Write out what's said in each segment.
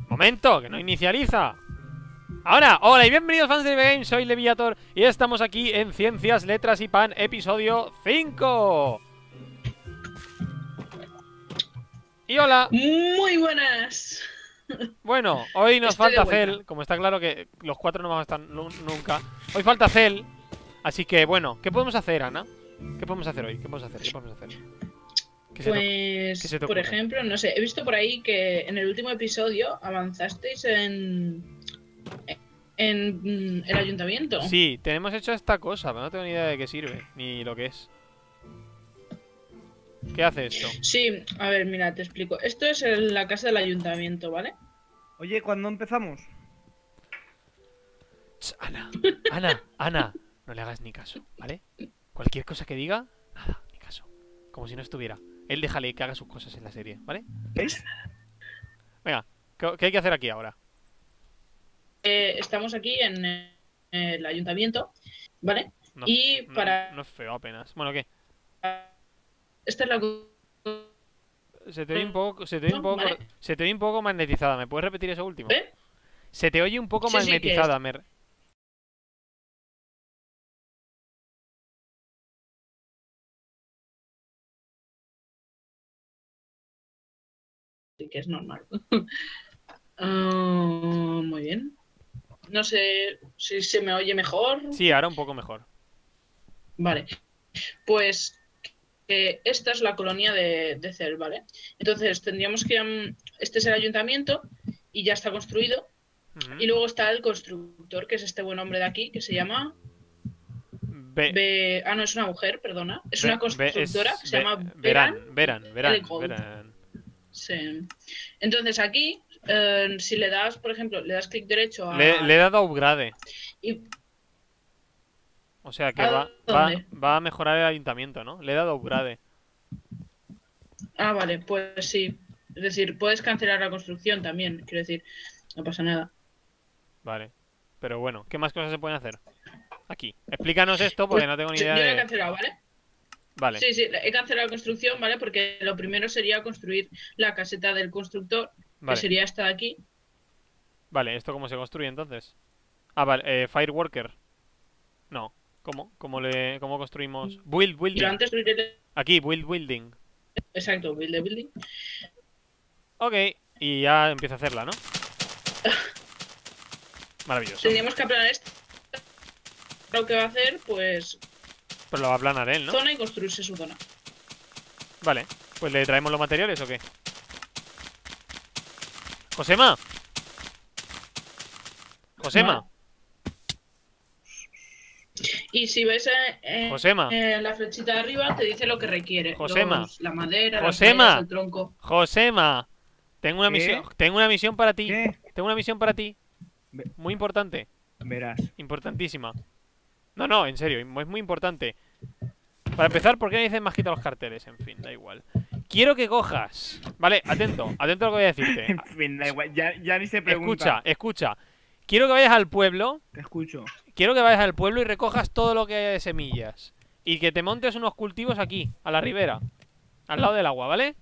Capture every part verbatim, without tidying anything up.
Momento, que no inicializa. Ahora, hola y bienvenidos fans de Game, soy Leviator y estamos aquí en Ciencias, Letras y Pan, episodio cinco. Y hola. Muy buenas. Bueno, hoy nos Estoy de falta vuelta. Cel, como está claro que los cuatro no vamos a estar nu- nunca. Hoy falta Cel, así que bueno, ¿qué podemos hacer, Ana? ¿Qué podemos hacer hoy? ¿Qué podemos hacer? ¿Qué podemos hacer? ¿Qué se te, qué Pues, se te por ocurre? ejemplo, no sé, he visto por ahí que en el último episodio avanzasteis en, en mm, el ayuntamiento. Sí, tenemos hecho esta cosa, pero no tengo ni idea de qué sirve, ni lo que es. ¿Qué hace esto? Sí, a ver, mira, te explico. Esto es el- la casa del ayuntamiento, ¿vale? Oye, ¿cuándo empezamos? Ch, Ana, Ana, Ana, no le hagas ni caso, ¿vale? Cualquier cosa que diga, nada, ni caso. Como si no estuviera. Él déjale que haga sus cosas en la serie, ¿vale? ¿Veis? Venga, ¿qué, qué hay que hacer aquí ahora? Eh, estamos aquí en eh, el ayuntamiento, ¿vale? No, Y no, para... no es feo apenas. Bueno, ¿qué? Esta es la... Se te oye un poco, se te oye un poco, ¿Vale? se te oye un poco magnetizada. ¿Me puedes repetir eso último? ¿Eh? Se te oye un poco Sí, sí, que es... magnetizada. Me... re- Sí, que es normal. Ah, muy bien. No sé si se me oye mejor. Sí, ahora un poco mejor. Vale. Pues eh, esta es la colonia de, de Cel, ¿vale? Entonces tendríamos que... um, este es el ayuntamiento y ya está construido. Ujú. Y luego está el constructor, que es este buen hombre de aquí, que se llama... Ve, Be- Ah, no, es una mujer, perdona. Es ve- una ve- constructora es- que se ve- llama Verán, Beran. verán, verán, Elegold. verán. Sí. Entonces aquí, eh, si le das, por ejemplo, le das clic derecho a... Le, le he dado upgrade. y- O sea que ¿A va, va, dónde? va a mejorar el ayuntamiento, ¿no? Le he dado upgrade. Ah, vale, pues sí. Es decir, puedes cancelar la construcción también, quiero decir, no pasa nada. Vale. Pero bueno, ¿qué más cosas se pueden hacer? Aquí. Explícanos esto porque Pues no tengo ni yo idea yo lo he de... cancelado, ¿vale? Vale, Sí, sí, he cancelado la construcción, ¿vale? Porque lo primero sería construir la caseta del constructor, que vale. sería esta de aquí. Vale, ¿esto cómo se construye entonces? Ah, vale, eh, Fireworker. No. ¿Cómo? ¿Cómo le... ¿Cómo construimos? Build Y lo building. antes construir... Aquí, build building. Exacto, build the building. Ok. Y ya empieza a hacerla, ¿no? Maravilloso. Tendríamos que aplanar esto. Lo que va a hacer, pues, Pero lo va a aplanar él, ¿no? zona y construirse su zona. Vale. Pues le traemos los materiales o qué. Josema. Josema. No. Y si ves eh, eh, Josema. eh, la flechita de arriba, te dice lo que requiere. Josema. Los- la madera, Josema. las maderas, el tronco. Josema. Tengo una ¿Qué? misión. Tengo una misión para ti. ¿Qué? Tengo una misión para ti. Ve- Muy importante. Verás. Importantísima. No, no, en serio, es muy importante. Para empezar, ¿por qué me dicen más quita los carteles? En fin, da igual. Quiero que cojas. Vale, atento, atento a lo que voy a decirte. En fin, da igual. Ya, ya ni se pregunta. Escucha, escucha. Quiero que vayas al pueblo. Te escucho. Quiero que vayas al pueblo y recojas todo lo que haya de semillas. Y que te montes unos cultivos aquí, a la ribera. Al lado del agua, ¿vale?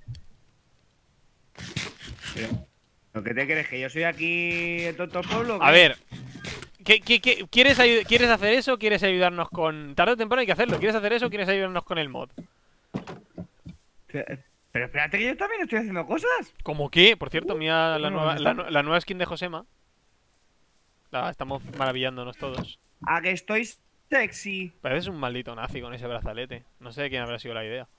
Pero, ¿lo que te crees? ¿Que yo soy aquí el tonto pueblo? o qué? A ver. ¿qué, qué, qué- quieres, ayu- ¿Quieres hacer eso o quieres ayudarnos con...? Tarde o temprano hay que hacerlo. ¿Quieres hacer eso o quieres ayudarnos con el mod? Pero pero espérate que yo también estoy haciendo cosas. ¿Cómo qué? Por cierto, mira la bueno, nueva, ¿dónde la, está? nu- la nueva skin de Josema. La estamos maravillándonos todos. A que estoy sexy. Pareces un maldito nazi con ese brazalete. No sé de quién habrá sido la idea.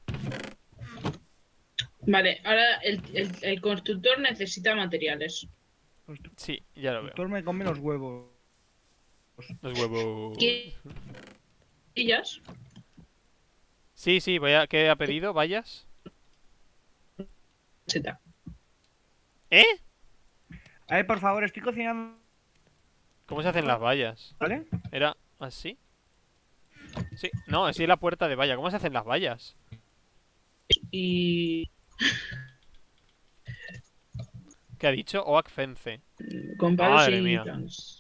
Vale, ahora el, el, el constructor necesita materiales. Sí, ya lo El veo. doctor me come los huevos. Los huevos. ¿Qué? ¿Sillas? Sí, sí, voy a... ¿qué ha pedido? ¿Vallas? Cheta. ¿Eh? A ver, por favor, estoy cocinando. ¿Cómo se hacen las vallas? ¿Vale? ¿Era así? Sí, no, así es la puerta de valla. ¿Cómo se hacen las vallas? Y ¿Qué ha dicho? Oak Fence. con palos Madre y mía. planos.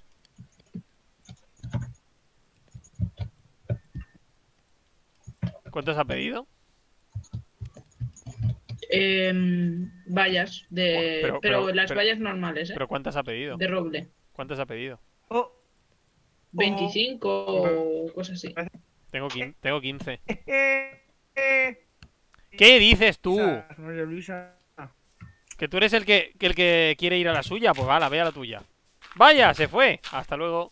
¿Cuántos ha pedido? em, vallas de. Pero- Pero, pero- las pero- vallas normales, ¿eh? ¿Pero cuántas ha pedido? De roble. ¿Cuántas ha pedido? Oh, veinticinco o cosas así. Tengo, quin- tengo quince. eh, eh. ¿Qué dices tú? Luisa, María Luisa. Que tú eres el que, que el que quiere ir a la suya. Pues vale, ve a la tuya. Vaya, se fue. Hasta luego.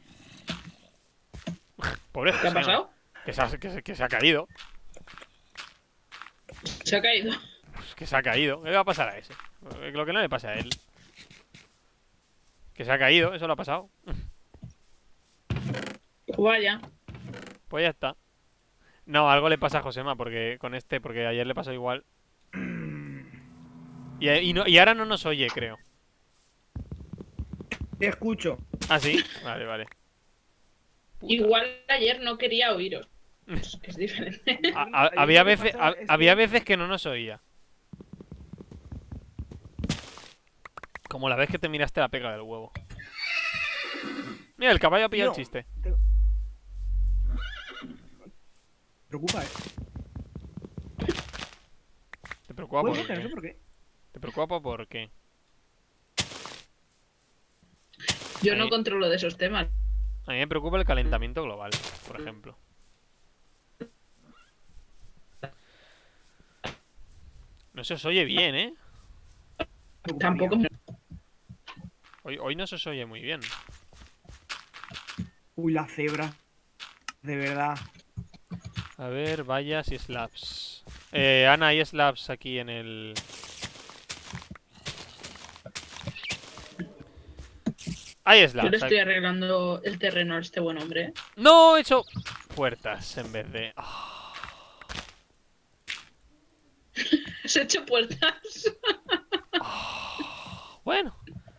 Pobre ¿Qué ha Josema, pasado? Que se ha, que se- que se ha caído. Se ha caído. Pues que se ha caído. ¿Qué le va a pasar a ese? Lo que no le pasa a él. Que se ha caído, eso le ha pasado. Vaya. Pues ya está. No, algo le pasa a Josema porque con este, porque ayer le pasó igual. Y, y no- y ahora no nos oye, creo. Te escucho. ¿Ah, sí? Vale, vale. Puta. Igual ayer no quería oíros. Es que es diferente. A- a- Ayer había lo que veces, pasaba ha- es había que- veces que no nos oía. Como la vez que te miraste la pega del huevo. Mira, el caballo ha pillado el Tío, chiste. te- Preocupa, eh. Te preocupa Puedo por coger eso qué. por qué. Te preocupa por qué. Yo Ahí. no controlo de esos temas. A mí me preocupa el calentamiento global, por ejemplo. No se os oye bien, ¿eh? Tampoco. me- Hoy, hoy no se os oye muy bien. Uy, la cebra. De verdad. A ver, vallas y slabs. Eh, Ana, hay slabs aquí en el... Hay Yo le slabs. estoy arreglando el terreno a este buen hombre. ¿eh? No, he hecho puertas en vez de... Ah, Has hecho puertas. bueno.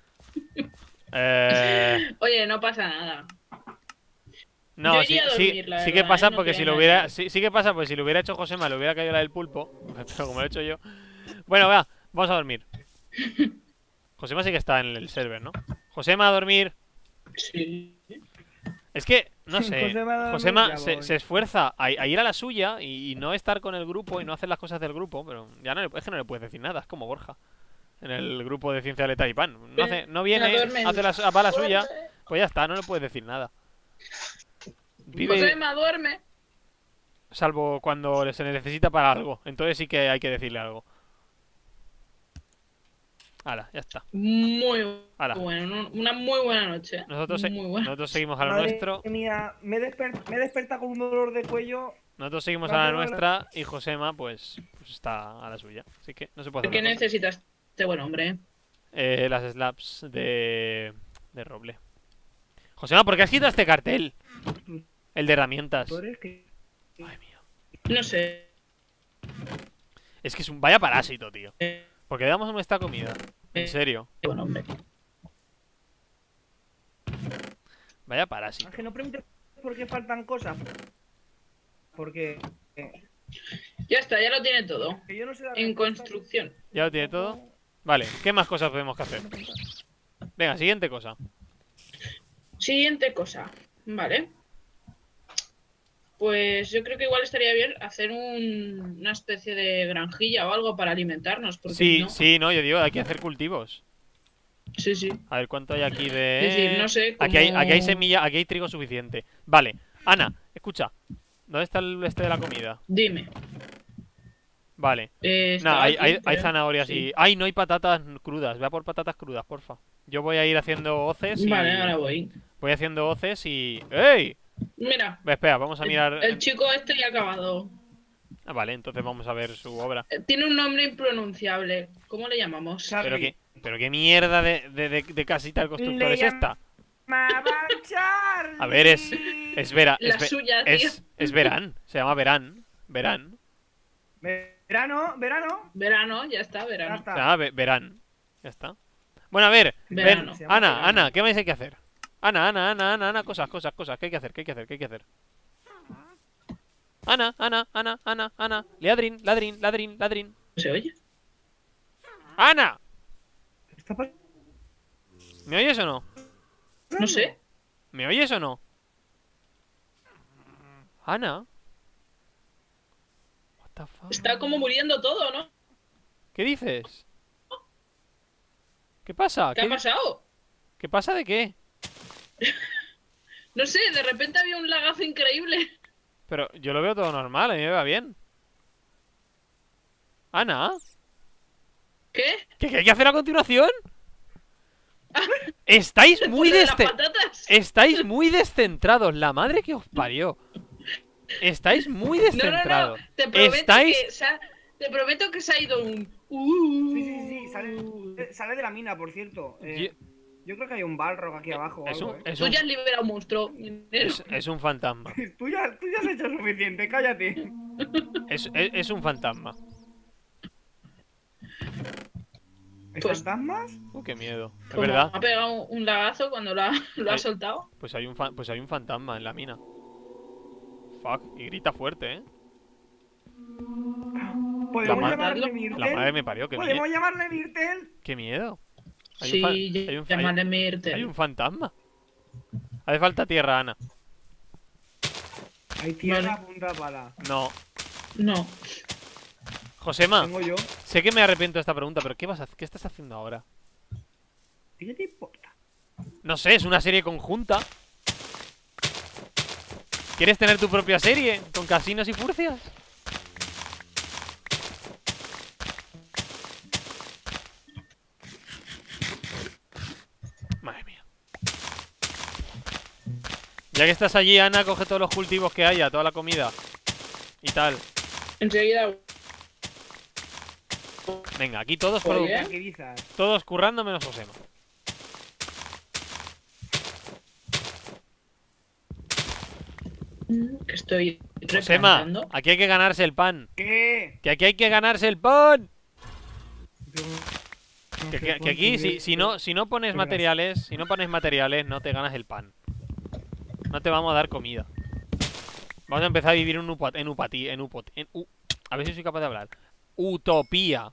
Eh, Oye, no pasa nada. no, Yo sí, iría a sí, dormir, la sí que verdad, pasa ¿eh? No porque te si voy a lo hubiera... engañar. Sí, sí que pasa porque si lo hubiera hecho Josema le hubiera caído la del pulpo. Pero como lo he hecho yo... Bueno, va, vamos a dormir. Josema sí que está en el server, ¿no? Josema a dormir. Sí. Es que, no sé, Josema a dormir, Josema ya se, voy. se esfuerza a, a ir a la suya y, y no estar con el grupo y no hacer las cosas del grupo, pero ya no le, es que no le puedes decir nada, es como Borja en el grupo de Ciencia Letal y Pan. No, hace, no viene, duerme. hace la, va a la suya, pues ya está, no le puedes decir nada. Vive, Josema, duerme. salvo cuando se le necesita para algo, entonces sí que hay que decirle algo. Hala, ya está. Muy Hala. bueno. un- Una muy buena noche. Nosotros, se- Muy buena. nosotros seguimos a la Madre nuestro, mía, me he desper- me he despertado con un dolor de cuello. nosotros seguimos a la nuestra y Josema pues, pues está a la suya, así que no se puede hacer ¿Qué otra cosa. necesitas este buen hombre? Eh, las slabs de, de roble. Josema, ¿por qué has quitado este cartel? El de herramientas. Tú eres que- Ay, mío. No sé. Es que es un vaya parásito, tío. ¿Por qué damos nuestra comida? En serio. Qué buen hombre. Vaya parásito. Ángel, no preguntes por qué faltan cosas. Porque eh, Ya está, ya lo tiene todo. que yo no sé la En respuesta. construcción. ¿Ya lo tiene todo? Vale, ¿qué más cosas podemos que hacer? Venga, siguiente cosa. Siguiente cosa. Vale. Pues yo creo que igual estaría bien hacer un- una especie de granjilla o algo para alimentarnos. Porque Sí, no. sí, no, yo digo, hay que hacer cultivos. Sí, sí. A ver, ¿cuánto hay aquí de...? Es decir, no sé Aquí hay, cómo- aquí hay semilla, aquí hay trigo suficiente. Vale, Ana, escucha. ¿Dónde está el este de la comida? Dime. Vale. Eh, No, estaba hay, aquí, hay, hay pero- zanahorias sí. y... ¡Ay, no hay patatas crudas! Ve a por patatas crudas, porfa. Yo voy a ir haciendo hoces y... Vale, ahora voy. Voy haciendo hoces y... ¡Ey! Mira, Ve, espera, vamos a mirar... el, el chico este ya ha acabado. Ah, vale, entonces vamos a ver su obra. Eh, Tiene un nombre impronunciable. ¿Cómo le llamamos? Charlie. Pero qué, pero qué mierda de, de, de, de casita del constructor Le es esta. Llamaba Charlie. A ver, es... Es Vera... La Es, Ve- suya, tío. es, es Verán. Se llama Verán. Verán. Verano, verano. Verano, ya está, Ya verano. Se está. llama Ve- Verán. Ya está. Bueno, a ver. Verano. Ven. Se llama Ana, verano. Ana, ¿qué más hay que hacer? Ana, Ana, Ana, Ana, Ana, cosas, cosas, cosas. ¿Qué hay que hacer? ¿Qué hay que hacer? ¿Qué hay que hacer? Ana, Ana, Ana, Ana, Ana. Ladrín, ladrín, ladrín, ladrín. ¿Se oye? ¡Ana! ¿Qué está pasando? ¿Me oyes o no? No sé. ¿Me oyes o no? Ana. What the fuck? Está como muriendo todo, ¿no? ¿Qué dices? ¿Qué pasa? ¿Qué ha pasado? ¿Qué pasa de qué? No sé, de repente había un lagazo increíble. Pero yo lo veo todo normal, a mí me va bien. Ana, ¿Qué? ¿qué, qué hay que hacer a continuación? Estáis muy Por lo de las desce... patatas. Estáis muy descentrados, la madre que os parió. Estáis muy No, no, no. descentrados. Te prometo Estáis... que se ha... Te prometo que se ha ido un. Uh, Sí, sí, sí, sale, sale de la mina, por cierto. Eh, Yo- yo creo que hay un Balrog aquí abajo o Es algo, un, ¿eh? es Tú un, ya has liberado un monstruo. es, es un fantasma. Tú ya, tú ya has hecho suficiente, cállate. Es, es, es un fantasma. ¿Es Pues- fantasmas? Uh, qué miedo. Es Como verdad. ha pegado un lagazo cuando lo ha, lo ha Ay. soltado. Pues hay un fa- pues hay un fantasma en la mina. Fuck, y grita fuerte, ¿eh? ¿Podemos ma- llamarle La Myrtle? La madre me parió, qué, mie- ¿Podemos llamarle Myrtle? qué miedo. Hay un, Sí, fa- hay, un, llamarle hay- Myrtle. hay un fantasma. Hace falta tierra, Ana. Hay tierra Vale. punta pala. No. No. Josema, Tengo yo. sé que me arrepiento de esta pregunta, pero ¿qué vas a hacer? ¿Qué estás haciendo ahora? ¿Y qué te importa? No sé, es una serie conjunta. ¿Quieres tener tu propia serie? ¿Con casinos y furcias? Madre mía. Ya que estás allí, Ana, coge todos los cultivos que haya, toda la comida. Y tal. Enseguida. Venga, aquí todos, Oye. produ- ¿Eh? Tranquilizas. todos currando menos Josema. Que estoy Josema, replantando. aquí hay que ganarse el pan. ¿Qué? Que aquí hay que ganarse el pan. Yo no Que, sé que- que aquí, cuánto si, de si esto- no, si no pones Verás. materiales, si no pones materiales, no te ganas el pan. No te vamos a dar comida. Vamos a empezar a vivir en upat, en upati, en upot, en u- a ver si soy capaz de hablar. Utopía.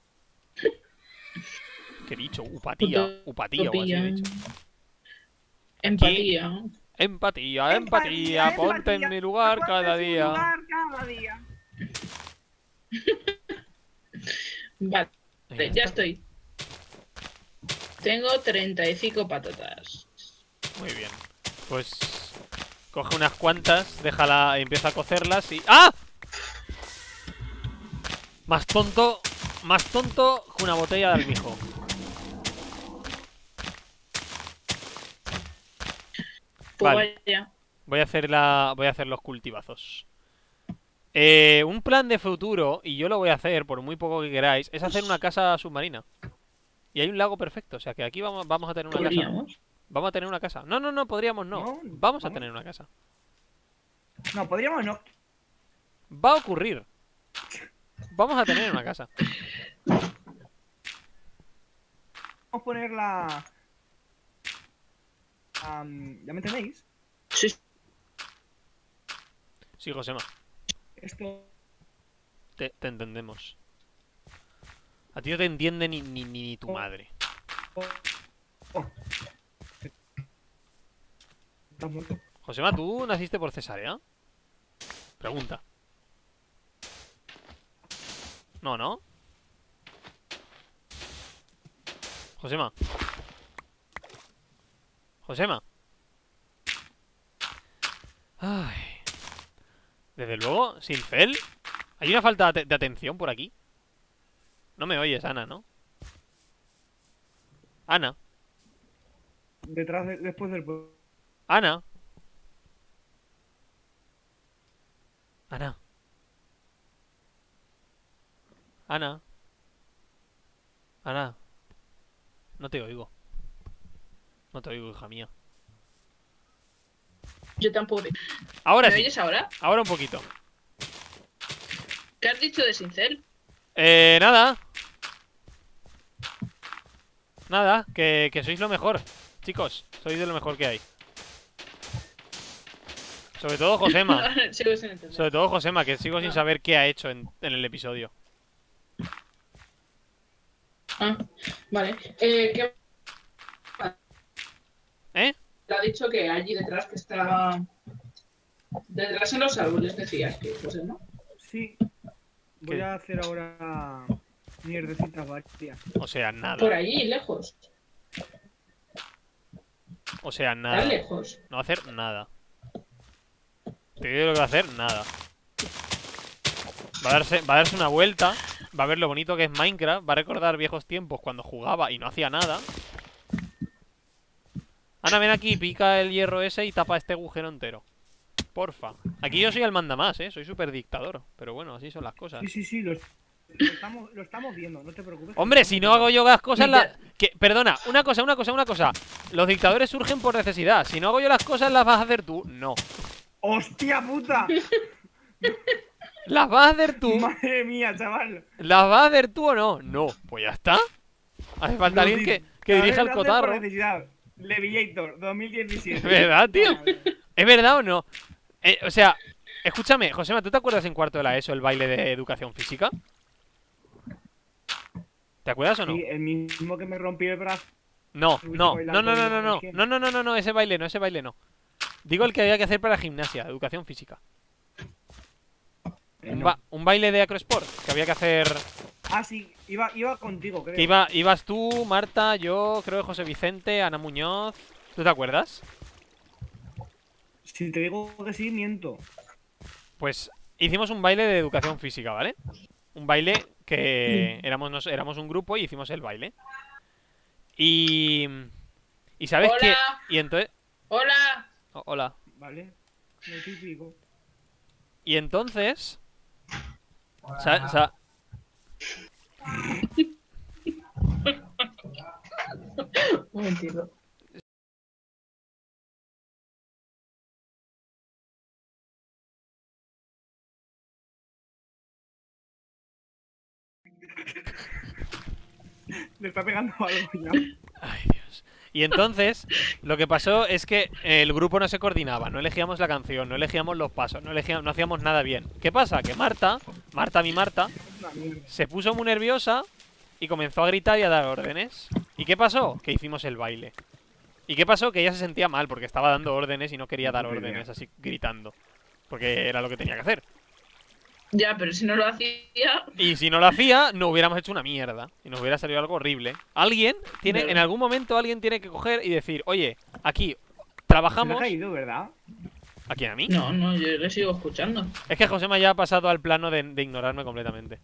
¿Qué he dicho? Upatía, upatía o así he dicho. Empatía. Empatía, empatía, ponte en mi lugar ponte cada en su día. lugar cada día. Vale, Ahí ya está. estoy. Tengo treinta y cinco patatas. Muy bien. Pues coge unas cuantas, déjala, empieza a cocerlas y... ¡Ah! Más tonto, más tonto que una botella de almijo. Pues Vale. vaya. Voy a hacer la, voy a hacer los cultivazos. Eh, un plan de futuro, y yo lo voy a hacer por muy poco que queráis, es hacer una casa submarina. Y hay un lago perfecto, o sea que aquí vamos, vamos a tener una casa. Podríamos. Vamos a tener una casa. No, no, no, podríamos no. No, Vamos a ¿cómo? tener una casa. No, podríamos no. Va a ocurrir. Vamos a tener una casa. Vamos a poner la... Am, ¿ya me entendéis? Sí. Sí, Josema, Esto... te, te entendemos. A ti no te entiende ni, ni, ni, ni tu madre. oh, oh. ¿Estás muerto? Josema, ¿tú naciste por cesárea? Pregunta. No, ¿no? Josema. Josema. Ay. Desde luego, sin Fel. Hay una falta de, de atención por aquí. No me oyes, Ana, ¿no? Ana. Detrás de, después del... Ana. Ana. Ana. Ana. No te oigo. No te oigo, hija mía. Yo tampoco. Ahora ¿Me sí. oyes ahora? Ahora un poquito. ¿Qué has dicho de Sincel? Eh, nada. Nada, que, que sois lo mejor. Chicos, sois de lo mejor que hay. Sobre todo Josema. Sigo sin entender. Sobre todo Josema, que sigo sin saber qué ha hecho en, en el episodio. Ah, vale. Eh, ¿qué ¿Eh? te ha dicho que allí detrás que está... Detrás en los árboles decías que, José, ¿no? Sí. Voy ¿Qué? a hacer ahora Mierdecita varia. O sea, Por nada. ahí, lejos. O sea, Tan nada. lejos. No va a hacer nada. Te digo lo que va a hacer, nada. Va a darse, va a darse una vuelta. Va a ver lo bonito que es Minecraft. Va a recordar viejos tiempos cuando jugaba y no hacía nada. Ana, ven aquí, pica el hierro ese y tapa este agujero entero. Porfa. Aquí yo soy el mandamás, eh. Soy súper dictador. Pero bueno, así son las cosas. Sí, sí, sí, lo, lo estamos, lo estamos viendo, no te preocupes. Hombre, si no hago yo las cosas, la... que, perdona, una cosa, una cosa, una cosa. Los dictadores surgen por necesidad. Si no hago yo las cosas, ¿las vas a hacer tú? No. ¡Hostia puta! ¿Las vas a hacer tú? Madre mía, chaval. ¿Las vas a hacer tú o no? No. Pues ya está. Hace falta alguien que, que dirija el cotarro. Leviator, dos mil diecisiete. ¿Es verdad, tío? ¿Es verdad o no? Eh, o sea, escúchame, Josema, ¿tú te acuerdas en cuarto de la ESO el baile de educación física? ¿Te acuerdas o no? Sí, el mismo que me rompió el brazo. No, Estuviste no, no, bailando no, no, con no, no, quién. no, no, no, no, no, ese baile no, ese baile no. Digo el que había que hacer para gimnasia, educación física. Eh, Un, no. ba- un baile de acrosport que había que hacer. Ah, sí, iba, iba contigo, creo. Que iba, ibas tú, Marta, yo, creo que José Vicente, Ana Muñoz. ¿Tú te acuerdas? Si te digo que sí, miento. Pues hicimos un baile de educación física, ¿vale? Un baile que éramos, nos- éramos un grupo y hicimos el baile. Y. ¿Y sabes Hola. qué? Y entonces. Hola. oh, hola. ¿Vale? Lo típico. Y entonces. sa- sa- Un momentito. Le está pegando algo ya. Ay, Dios. Y entonces, lo que pasó es que el grupo no se coordinaba, no elegíamos la canción, no elegíamos los pasos, no elegíamos, no hacíamos nada bien. ¿Qué pasa? Que Marta, Marta, mi Marta, Una mierda. se puso muy nerviosa y comenzó a gritar y a dar órdenes. ¿Y qué pasó? Que hicimos el baile. ¿Y qué pasó? Que ella se sentía mal porque estaba dando órdenes y no quería dar Puta idea. órdenes así gritando. Porque era lo que tenía que hacer. Ya, pero si no lo hacía. Y si no lo hacía, no hubiéramos hecho una mierda. Y nos hubiera salido algo horrible. Alguien tiene, Claro. en algún momento alguien tiene que coger y decir, oye, aquí Se le ha trabajamos. caído, ¿verdad? ¿A quién? ¿A mí? No, no, yo le sigo escuchando. Es que Josema ya ha pasado al plano de, de ignorarme completamente.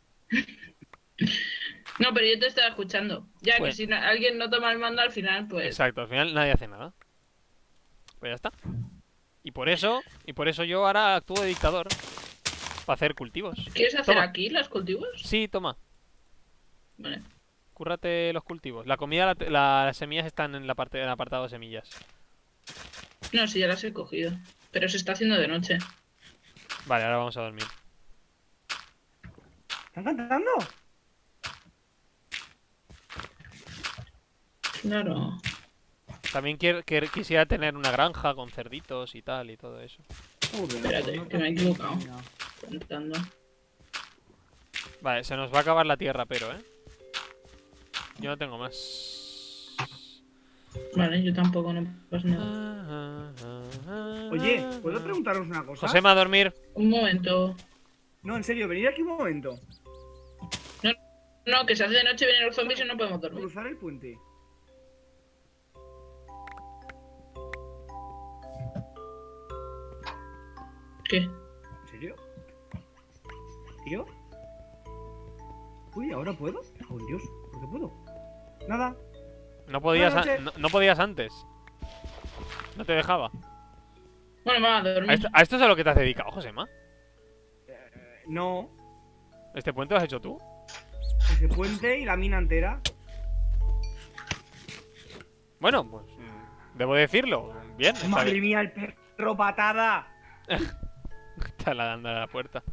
No, pero yo te estaba escuchando. Ya Pues- que si no- alguien no toma el mando al final, pues. Exacto, al final nadie hace nada. Pues ya está. Y por eso, y por eso yo ahora actúo de dictador. Para hacer cultivos. ¿Quieres hacer Toma. aquí los cultivos? Sí, toma. Vale. Cúrrate los cultivos. La comida, la- la- las semillas están en la parte del apartado de semillas. No, sí, ya las he cogido. Pero se está haciendo de noche. Vale, ahora vamos a dormir. ¿Están cantando? Claro. También quier- quier- quisiera tener una granja con cerditos y tal y todo eso. Joder, Espérate, no que me he te- equivocado. Mira. Contando. Vale, se nos va a acabar la tierra, pero, ¿eh? Yo no tengo más. Vale, yo tampoco, no pasa nada. Oye, ¿puedo preguntaros una cosa? Josema, a dormir. Un momento. No, en serio, venid aquí un momento. No, que se hace de noche, vienen los zombies y no podemos dormir. Cruzar el puente. ¿Qué? ¿En serio? ¿Tío? Uy, ¿ahora puedo? Oh, Dios, ¿por qué puedo? Nada. No podías, Buenas an- noches. no, no podías antes. No te dejaba. Bueno, vamos a dormir. ¿A esto, a esto es a lo que te has dedicado, Josema? Eh, no. ¿Este puente lo has hecho tú? Ese puente y la mina entera. Bueno, pues mm, debo decirlo. Bien, está, Madre bien. mía, el perro patada. Está la dando a la puerta.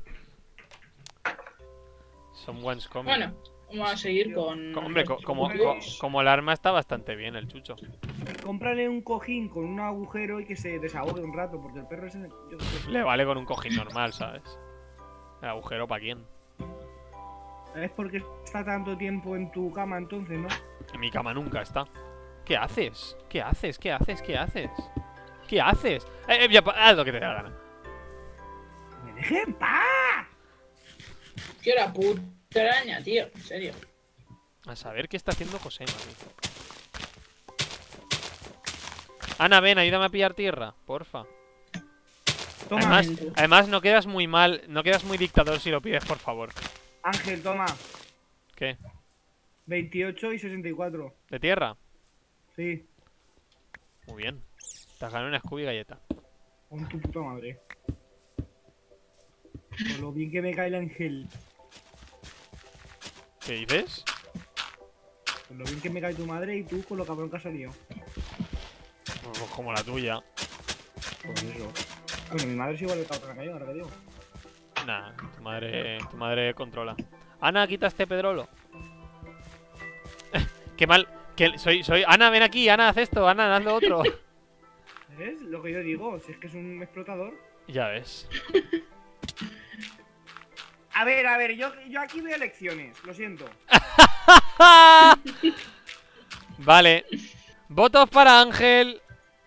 Someone's coming. Bueno, vamos a seguir con. Co- Hombre, co- los como, co- cultivos. como el arma está bastante bien el chucho. Cómprale un cojín con un agujero y que se desahogue un rato, porque el perro ese. Yo qué sé. Le vale con un cojín normal, ¿sabes? El agujero para quién. Es porque está tanto tiempo en tu cama entonces, ¿no? En mi cama nunca está. ¿Qué haces? ¿Qué haces? ¿Qué haces? ¿Qué haces? ¿Qué haces? Eh, eh, ya, pa- haz lo que te dé la gana. ¡Me dejen en paz! ¿Qué hora puta? Qué araña, tío, en serio. A saber qué está haciendo Josema, tío. Ana, ven, ayúdame a pillar tierra, porfa. Toma, Además, Ángel. además no quedas muy mal, no quedas muy dictador si lo pides, por favor. Ángel, toma. ¿Qué? veintiocho y sesenta y cuatro. ¿De tierra? Sí. Muy bien. Te has ganado una Scooby galleta. Con tu puta madre. Por lo bien que me cae el ángel. ¿Qué dices? Por lo bien que me cae tu madre y tú con lo cabrón que has salido. Pues como la tuya. Pues eso. Bueno, mi madre es igual de cabrón que yo, ahora que digo. Nah, tu madre, tu madre controla. Ana, quita este pedrolo. Qué mal. Que soy, soy. Ana, ven aquí. Ana, haz esto. Ana, haz lo otro. ¿Ves? Lo que yo digo, si es que es un explotador. Ya ves. A ver, a ver, yo, yo aquí veo elecciones, lo siento. Vale. Votos para Ángel.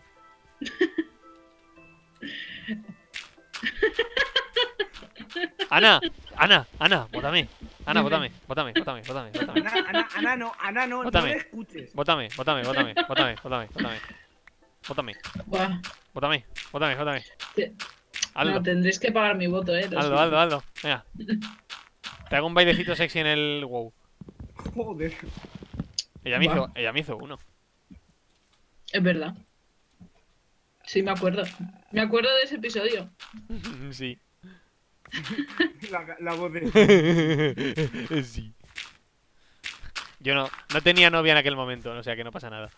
Ana, Ana, Ana, vótame. Ana, vótame, vótame, vótame, vótame, vótame. Ana, Ana, Ana no, Ana no, no Vótame. le escuches. Vótame, vótame, vótame, vótame, vótame, vótame. Vótame, Buah. vótame, vótame, vótame. Te- Hazlo, No, tendréis que pagar mi voto, eh. lo hazlo, siento. hazlo, hazlo. Venga. Te hago un bailecito sexy en el WoW. Joder. Ella me Va. hizo, ella me hizo uno. Es verdad. Sí, me acuerdo. Me acuerdo de ese episodio. Sí. La, la voz de. Sí. Yo no, no tenía novia en aquel momento, o sea que no pasa nada.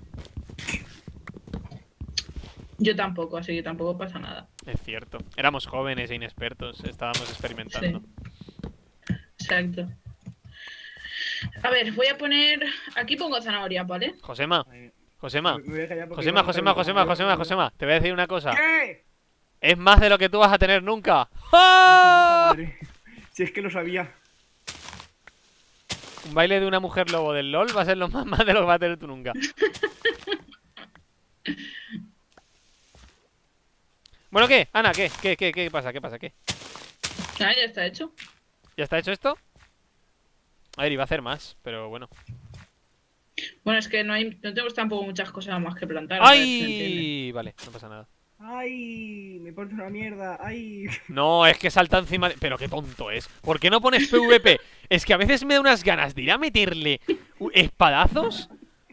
Yo tampoco, así que tampoco pasa nada. Es cierto. Éramos jóvenes e inexpertos, estábamos experimentando. Exacto. A ver, voy a poner. Aquí pongo zanahoria, ¿vale? Josema, Ay, Josema, me voy a callar porque Josema, igual me Josema, está Josema, viendo. Josema, Josema. Te voy a decir una cosa. ¿Qué? Es más de lo que tú vas a tener nunca. Puta ¡Ah! madre. Si es que lo sabía. Un baile de una mujer lobo del LOL va a ser lo más, más de lo que vas a tener tú nunca. Bueno, ¿qué? Ana, ¿qué? ¿Qué, qué, qué pasa? ¿Qué pasa? ¿Qué? Ah, ya está hecho. ¿Ya está hecho esto? A ver, iba a hacer más, pero bueno. Bueno, es que no hay, no tenemos tampoco muchas cosas más que plantar. a ver si me entiendes. ¡Ay! Vale, no pasa nada. Ay, me porto una mierda. Ay. No, es que salta encima de... Pero qué tonto es. ¿Por qué no pones PvP? Es que a veces me da unas ganas de ir a meterle u- espadazos.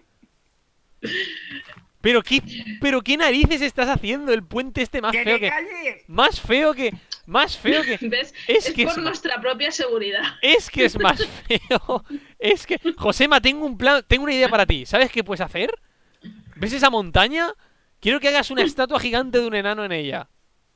Pero qué... Pero qué narices estás haciendo. El puente este más ¡Que feo te que... calles! Más feo que... Más feo que... ¿Ves? Es Es, que por es ma- nuestra propia seguridad. Es que es más feo. Es que... Josema, tengo un plan... Tengo una idea para ti. ¿Sabes qué puedes hacer? ¿Ves esa montaña? Quiero que hagas una estatua gigante de un enano en ella.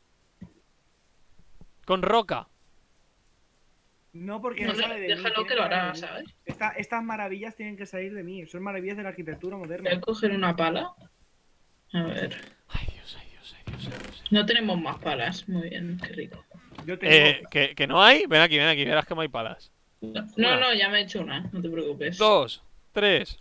Con roca. No, porque No, no, sale de mí. déjalo tiene que lo salir hará, de mí. ¿sabes? Esta- estas maravillas tienen que salir de mí. Son maravillas de la arquitectura Voy a moderna. coger una pala. A ver. Ay, Dios, ay, Dios, ay, Dios, ay, Dios. No tenemos más palas. Muy bien, qué rico. Yo tengo. Eh, ¿que, ¿que no hay? Ven aquí, ven aquí, verás que no hay palas. No, Una. no, ya me he hecho una, no te preocupes. Dos, tres.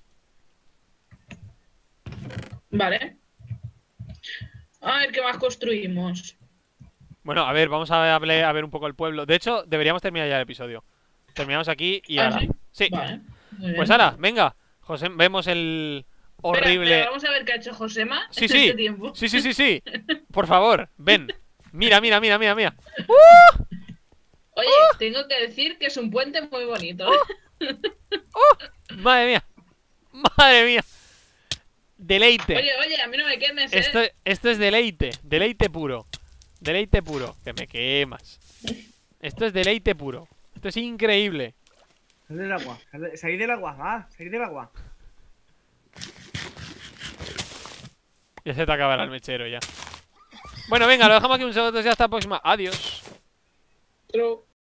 Vale. A ver qué más construimos. Bueno, a ver, vamos a ver, a ver un poco el pueblo. De hecho, deberíamos terminar ya el episodio. Terminamos aquí y ¿Ah, ahora. sí? Sí. Vale. muy bien. Pues ahora, venga. José, vemos el Espera, horrible. espera, vamos a ver qué ha hecho Josema Sí, en sí. este tiempo. Sí, sí, sí, sí. Por favor, ven. Mira, mira, mira, mira, mira. Oye, tengo que decir que es un puente muy bonito. Madre mía. Madre mía. Deleite. Oye, oye, a mí no me quemes, ¿eh? Esto, esto es deleite. Deleite puro. Deleite puro. Que me quemas. Esto es deleite puro. Esto es increíble. Sal del agua. sal de- Salid del agua, va. Salid del agua. Ya se te acabará el mechero ya. Bueno, venga, lo dejamos aquí un segundo y hasta la próxima. Adiós. Pero-